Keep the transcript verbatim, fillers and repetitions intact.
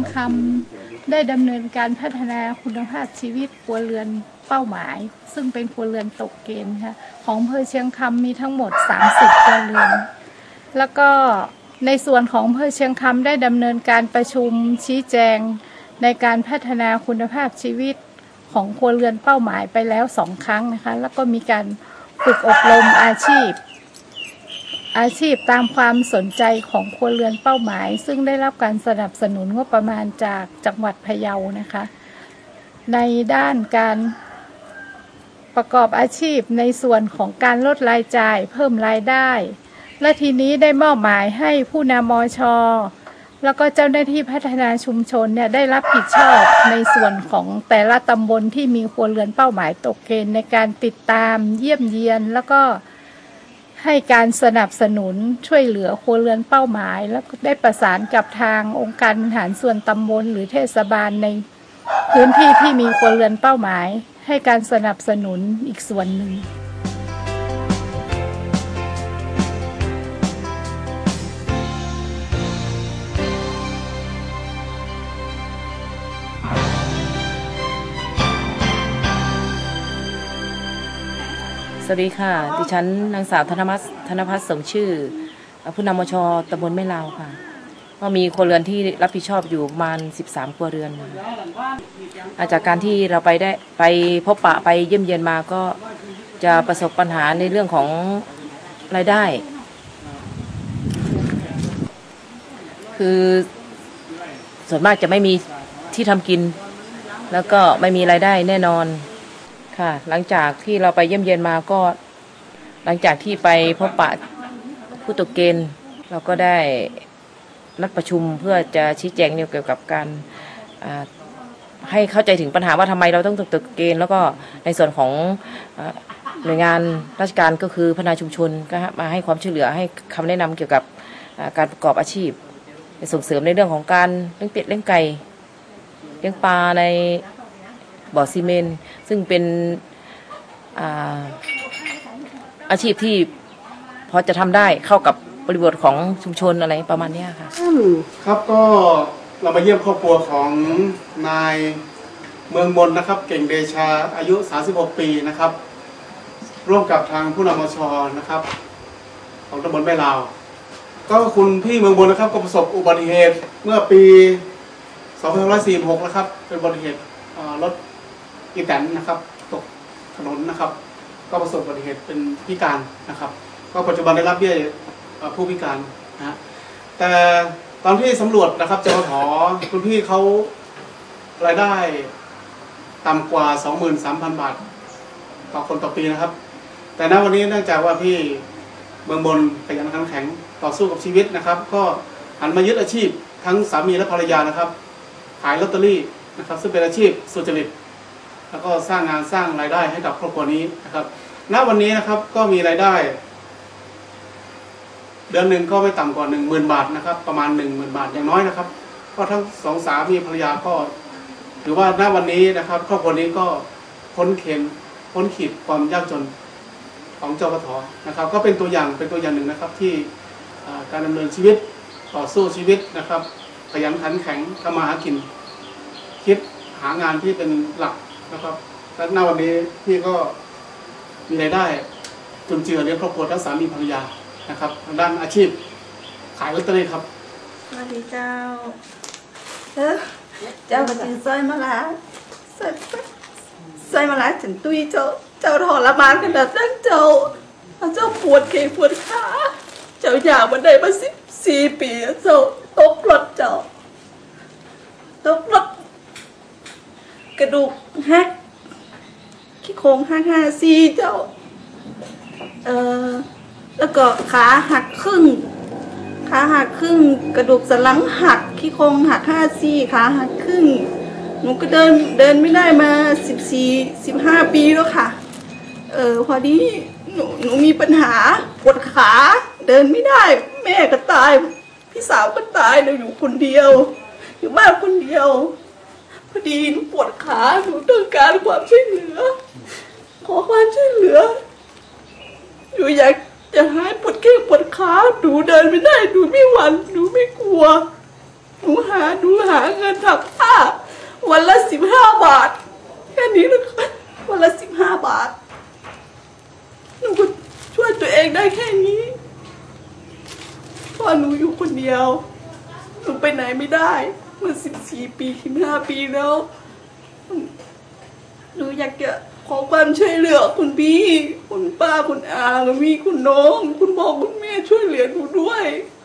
คำได้ดำเนินการพัฒนาคุณภาพชีวิตครัวเรือนเป้าหมายซึ่งเป็นครัวเรือนตกเกณฑ์ค่ะของอำเภอเชียงคำมีทั้งหมดสามสิบครัวเรือนแล้วก็ในส่วนของอำเภอเชียงคำได้ดำเนินการประชุมชี้แจงในการพัฒนาคุณภาพชีวิตของครัวเรือนเป้าหมายไปแล้วสองครั้งนะคะแล้วก็มีการฝึกอบรมอาชีพอาชีพตามความสนใจของครัวเรือนเป้าหมายซึ่งได้รับการสนับสนุนงบประมาณจากจังหวัดพะเยานะคะในด้านการประกอบอาชีพในส่วนของการลดรายจ่ายเพิ่มรายได้และทีนี้ได้มอบหมายให้ผู้นำมช.แล้วก็เจ้าหน้าที่พัฒนาชุมชนเนี่ยได้รับผิดชอบในส่วนของแต่ละตำบลที่มีครัวเรือนเป้าหมายตกเกณฑ์ในการติดตามเยี่ยมเยียนแล้วก็ให้การสนับสนุนช่วยเหลือครัวเรือนเป้าหมายแล้วก็ได้ประสานกับทางองค์การบริหารส่วนตำบลหรือเทศบาลในพื้นที่ที่มีครัวเรือนเป้าหมายให้การสนับสนุนอีกส่วนหนึ่งสวัสดีค่ะดิฉันนางสาวธนพัฒน์ธนพัฒน์สมชื่อผู้นำมช.ตำบลแม่ลาวค่ะก็มีครัวเรือนที่รับผิดชอบอยู่ประมาณสิบสามครัวเรือนจากการที่เราไปได้ไปพบปะไปเยี่ยมเยียนมาก็จะประสบปัญหาในเรื่องของรายได้คือส่วนมากจะไม่มีที่ทำกินแล้วก็ไม่มีรายได้แน่นอนค่ะหลังจากที่เราไปเยี่ยมเยียนมาก็หลังจากที่ไปพบปะผู้ตกเกณฑ์เราก็ได้นัดประชุมเพื่อจะชี้แจงเกี่ยวกับการให้เข้าใจถึงปัญหาว่าทำไมเราต้องตกเกณฑ์แล้วก็ในส่วนของหน่วยงานราชการก็คือพัฒนาชุมชนก็มาให้ความช่วยเหลือให้คำแนะนำเกี่ยวกับการประกอบอาชีพส่งเสริมในเรื่องของการเลี้ยงเป็ดเลี้ยงไก่เลี้ยงปลาในบ่อซีเมนต์ซึ่งเป็นอาอาชีพที่พอจะทำได้เข้ากับบริบทของชุมชนอะไรประมาณนี้ค่ะครับก็เรามาเยี่ยมครอบครัวของนายเมืองมนนะครับเก่งเดชาอายุสามสิบหกปีนะครับร่วมกับทางผู้นำมช.นะครับของตำบลแม่ลาวก็คุณพี่เมืองมนนะครับก็ประสบอุบัติเหตุเมื่อปีสองพันห้าร้อยสี่สิบหกนะครับเป็นอุบัติเหตุรถอีแตนนะครับตกถนนนะครับก็ประสบอุบัติเหตุเป็นพิการนะครับก็ปัจจุบันได้รับเบี้ยผู้พิการนะฮะแต่ตอนที่สำรวจนะครับจปท.คุณพี่เขารายได้ต่ำกว่า สองหมื่นสามพัน บาทต่อคนต่อปีนะครับแต่ณวันนี้เนื่องจากว่าพี่เมืองบนขยันขันแข็งต่อสู้กับชีวิตนะครับก็หันมายึดอาชีพทั้งสามีและภรรยานะครับขายลอตเตอรี่นะครับซึ่งเป็นอาชีพสุจริตแล้วก็สร้างงานสร้างรายได้ให้กับครอบครัวนี้นะครับณวันนี้นะครับก็มีรายได้เดือนหนึ่งก็ไม่ต่ำกว่าหนึ่งหมื่นบาทนะครับประมาณหนึ่งหมื่นบาทอย่างน้อยนะครับก็ทั้งสองสามีภรรยาก็ถือว่าณวันนี้นะครับครอบครัวนี้ก็พ้นเข็นพ้นขีดความยากจนของจปท.นะครับก็เป็นตัวอย่างเป็นตัวอย่างหนึ่งนะครับที่การดำเนินชีวิตต่อสู้ชีวิตนะครับขยันขันแข็งทำมาหากินคิดหางานที่เป็นหลักนะครับและณวันนี้พี่ก็มีรายได้จุนเจือเลี้ยงครอบครัวทั้งสามีภรรยานะครับทางด้านอาชีพขายลอตเตอรี่ครับสวัสดีเจ้าเออเจ้าก็จึงซอยมาแล้วซอยซอยมาแล้วถึงตุ้ยเจ้าเจ้าทรมานขนาดนั้นเจ้าเจ้าปวดแขนปวดขาเจ้าอยากมาได้มาสิบสี่ปีเจ้าตกรถเจ้าตกรถกระดูกหักขี้โครงหักห้าซี่เจ้าเออแล้วก็ขาหักครึ่งขาหักครึ่งกระดูกสันหลังหักขี้โครงหักห้าซี่ขาหักครึ่งหนูก็เดินเดินไม่ได้มาสิบสี่สิบห้าปีแล้วค่ะเออพอดีหนูหนูมีปัญหาปวดขาเดินไม่ได้แม่ก็ตายพี่สาวก็ตายเราอยู่คนเดียวอยู่บ้านคนเดียวพอดีหนูปวดขาหนูต้องการความช่วยเหลือขอความช่วยเหลือหนูอยากจะหายปวดแข้งปวดขาหนูเดินไม่ได้หนูไม่หวั่นหนูไม่กลัวหนูหาหนูหาเงินถักผ้าวันละสิบห้าบาทแค่นี้นะคะวันละสิบห้าบาทหนูก็ช่วยตัวเองได้แค่นี้เพราะหนูอยู่คนเดียวหนูไปไหนไม่ได้เมื่อสิบสี่ปีสิบห้าปีแล้วหนูอยากจะขอความช่วยเหลือคุณพี่คุณป้าคุณอาคุณพี่คุณน้องคุณพ่อคุณแม่ช่วยเหลือหนูด้วย